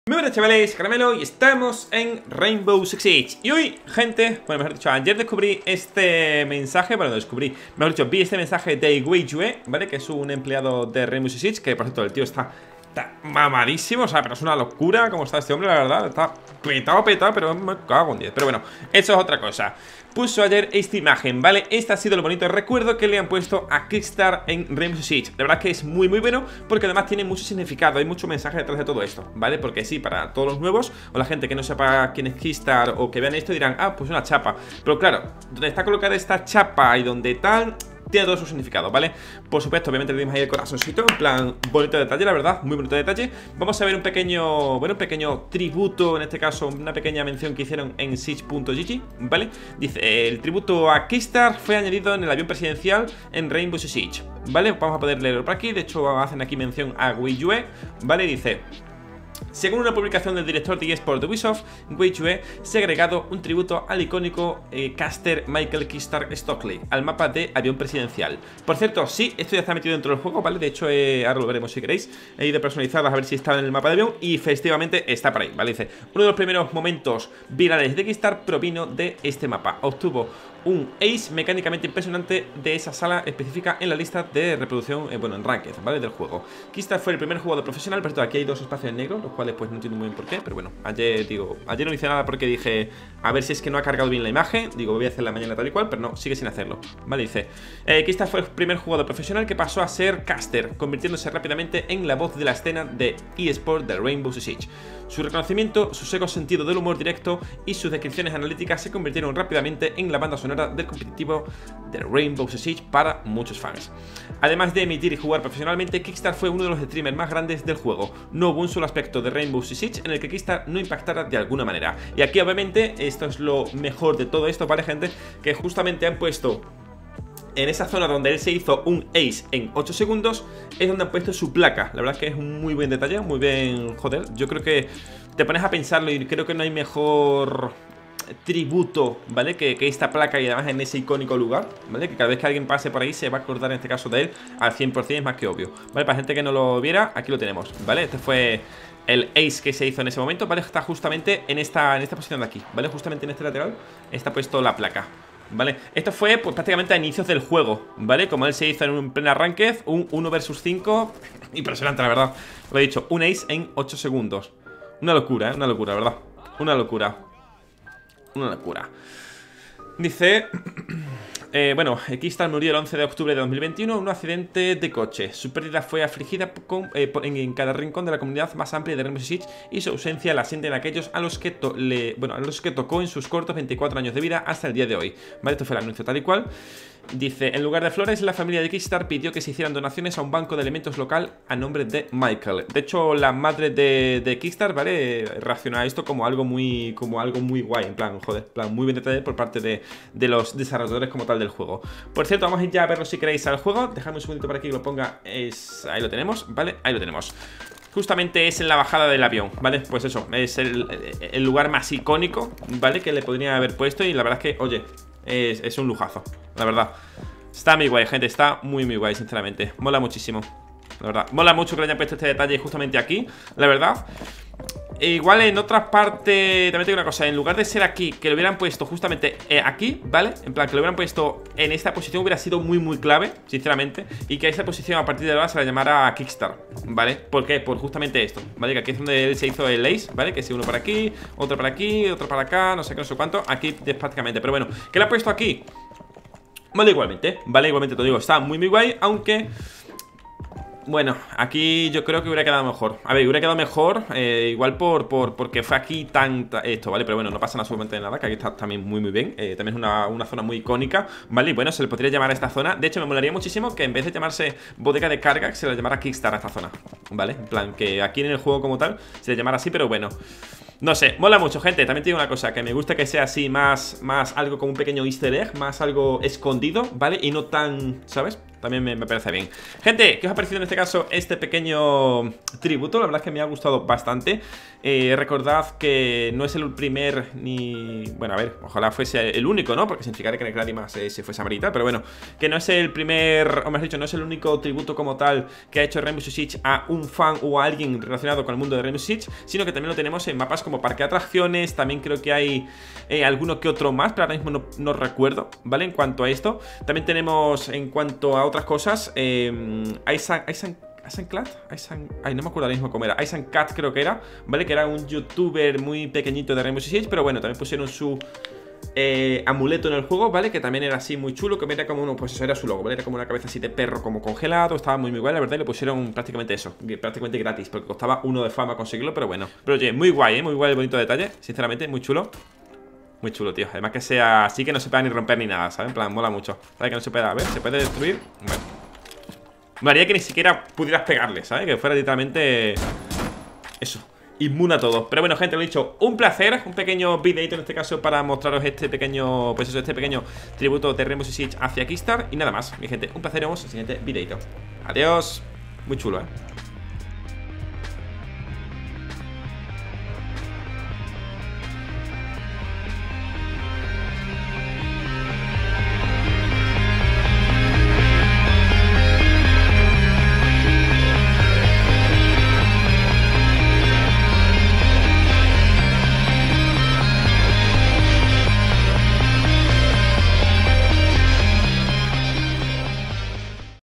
Muy buenas chavales, Caramelo, y estamos en Rainbow Six Siege. Y hoy, gente, bueno, mejor dicho, ayer descubrí este mensaje, bueno, mejor dicho, vi este mensaje de Weijue, ¿vale? Que es un empleado de Rainbow Six Siege, que por cierto, el tío está mamadísimo, o sea, pero es una locura como está este hombre, la verdad. Está petado, pero me cago en 10. Pero bueno, eso es otra cosa. Puso ayer esta imagen, ¿vale? Este ha sido el bonito recuerdo que le han puesto a Kickstar en Rainbow Six Siege. La verdad que es muy bueno, porque además tiene mucho significado, hay mucho mensaje detrás de todo esto, ¿vale? Porque sí, para todos los nuevos o la gente que no sepa quién es Kickstar o que vean esto dirán, ah, pues una chapa. Pero claro, donde está colocada esta chapa y donde tal, tiene todo su significado, ¿vale? Por supuesto, obviamente le dimos ahí el corazoncito, en plan, bonito detalle, la verdad, muy bonito detalle. Vamos a ver un pequeño, bueno, un pequeño tributo, en este caso, una pequeña mención que hicieron en Siege.gg, ¿vale? Dice, el tributo a Kickstar fue añadido en el avión presidencial en Rainbow Six Siege, ¿vale? Vamos a poder leerlo por aquí, de hecho hacen aquí mención a Weijue, ¿vale? Dice: según una publicación del director de eSports de Ubisoft, Weijue se ha agregado un tributo al icónico caster Michael Kingstar Stockley al mapa de avión presidencial. Por cierto, sí, esto ya está metido dentro del juego, ¿vale? De hecho, ahora lo veremos si queréis. He ido personalizadas a ver si estaba en el mapa de avión y efectivamente está por ahí, ¿vale? Dice, uno de los primeros momentos virales de Kickstar provino de este mapa. Obtuvo un ace mecánicamente impresionante de esa sala específica en la lista de reproducción, bueno, en Ranked, ¿vale? Del juego. Kickstar fue el primer jugador profesional, pero aquí hay dos espacios negros, los cuales pues no entiendo muy bien por qué, pero bueno, ayer no hice nada porque dije, a ver si es que no ha cargado bien la imagen, digo, voy a hacerla mañana tal y cual, pero no, sigue sin hacerlo, ¿vale? Dice, Kickstar fue el primer jugador profesional que pasó a ser caster, convirtiéndose rápidamente en la voz de la escena de eSports de Rainbow Six Siege. Su reconocimiento, su seco sentido del humor directo y sus descripciones analíticas se convirtieron rápidamente en la banda sonora del competitivo de Rainbow Six Siege para muchos fans. Además de emitir y jugar profesionalmente, Kickstar fue uno de los streamers más grandes del juego. No hubo un solo aspecto de Rainbow Six Siege en el que Kickstar no impactara de alguna manera. Y aquí obviamente, esto es lo mejor de todo esto, ¿vale, gente? Que justamente han puesto en esa zona donde él se hizo un ace en 8 segundos, es donde han puesto su placa. La verdad es que es un muy buen detalle, muy bien, joder. Yo creo que te pones a pensarlo y creo que no hay mejor tributo, ¿vale? Que esta placa y además en ese icónico lugar, ¿vale? Que cada vez que alguien pase por ahí se va a acordar en este caso de él al 100%, es más que obvio, ¿vale? Para gente que no lo viera, aquí lo tenemos, ¿vale? Este fue el ace que se hizo en ese momento, ¿vale? Está justamente en esta posición de aquí, ¿vale? Justamente en este lateral está puesto la placa, ¿vale? Esto fue pues prácticamente a inicios del juego, ¿vale? Como él se hizo en un plena ranked, un 1 versus 5. Impresionante, la verdad. Lo he dicho, un ace en 8 segundos. Una locura, una locura, ¿verdad? Una locura. Una locura. Dice... bueno, Kickstar murió el 11 de octubre de 2021 en un accidente de coche. Su pérdida fue afligida en cada rincón de la comunidad más amplia de Rainbow Six Siege, y su ausencia la sienten aquellos a los que tocó en sus cortos 24 años de vida hasta el día de hoy. Vale, esto fue el anuncio tal y cual. Dice, en lugar de flores, la familia de Kickstar pidió que se hicieran donaciones a un banco de elementos local a nombre de Michael. De hecho, la madre de Kickstar, ¿vale? Reacciona a esto como algo muy guay, en plan, joder, en plan, muy bien detallado por parte de los desarrolladores como tal del juego. Por cierto, vamos a ir ya a verlo si queréis al juego. Dejadme un segundito para que lo ponga. Ahí lo tenemos, ¿vale? Ahí lo tenemos. Justamente es en la bajada del avión, ¿vale? Pues eso, es el lugar más icónico, ¿vale? Que le podría haber puesto y la verdad es que, oye, es un lujazo, la verdad. Está muy guay, gente, está muy guay, sinceramente. Mola muchísimo, la verdad. Mola mucho que le hayan puesto este detalle justamente aquí, la verdad. Igual en otras partes, también tengo una cosa, en lugar de ser aquí, que lo hubieran puesto justamente aquí, ¿vale? En plan, que lo hubieran puesto en esta posición hubiera sido muy clave, sinceramente. Y que a esa posición a partir de ahora se la llamara Kickstar, ¿vale? ¿Por qué? Por justamente esto, ¿vale? Que aquí es donde él se hizo el ace, ¿vale? Que es uno para aquí, otro para acá, no sé qué, no sé cuánto. Aquí es prácticamente, pero bueno, ¿qué le ha puesto aquí? Vale, igualmente, te lo digo, está muy guay, aunque... Bueno, aquí yo creo que hubiera quedado mejor. A ver, hubiera quedado mejor, igual porque fue aquí esto, ¿vale? Pero bueno, no pasa absolutamente nada, que aquí está también muy bien. También es una zona muy icónica, ¿vale? Y bueno, se le podría llamar a esta zona. De hecho, me molaría muchísimo que en vez de llamarse bodega de carga, se le llamara Kickstar a esta zona, ¿vale? En plan, que aquí en el juego como tal se le llamara así, pero bueno. No sé, mola mucho, gente. También te digo una cosa, que me gusta que sea así más algo como un pequeño easter egg, más algo escondido, ¿vale? Y no tan, ¿sabes? También me parece bien. Gente, ¿qué os ha parecido en este caso este pequeño tributo? La verdad es que me ha gustado bastante. Recordad que no es el primer ni... Bueno, a ver, ojalá fuese el único, ¿no? Porque significaría que Necradimas se fuese a morir y tal. Pero bueno, que no es el primer, o mejor dicho, no es el único tributo como tal que ha hecho Rainbow Six Siege a un fan o a alguien relacionado con el mundo de Rainbow Six Siege, sino que también lo tenemos en mapas como Parque de Atracciones. También creo que hay alguno que otro más, pero ahora mismo no recuerdo, ¿vale? En cuanto a esto. También tenemos, en cuanto a otras cosas, Icenclad, ay, no me acuerdo ahora mismo cómo era. Icenclad creo que era, ¿vale? Que era un youtuber muy pequeñito de Rainbow Six Siege, pero bueno, también pusieron su amuleto en el juego, ¿vale? Que también era así muy chulo, que era como uno, pues eso era su logo, ¿vale? Era como una cabeza así de perro como congelado, estaba muy guay, la verdad, y le pusieron prácticamente eso, prácticamente gratis, porque costaba 1 de fama conseguirlo, pero bueno. Pero oye, muy guay, muy guay el bonito detalle, sinceramente, muy chulo. Muy chulo, tío. Además que sea así, que no se pueda ni romper ni nada, ¿sabes? En plan, mola mucho. ¿Sabes? Que no se pueda, a ver, se puede destruir. Bueno. Me haría que ni siquiera pudieras pegarle, ¿sabes? Que fuera literalmente eso, inmune a todo. Pero bueno, gente, lo he dicho, un placer. Un pequeño videito en este caso para mostraros este pequeño, pues eso, este pequeño tributo de Rainbow Six Siege hacia Kickstarter. Y nada más, mi gente, un placer. Vemos en el siguiente videito. Adiós. Muy chulo, ¿eh?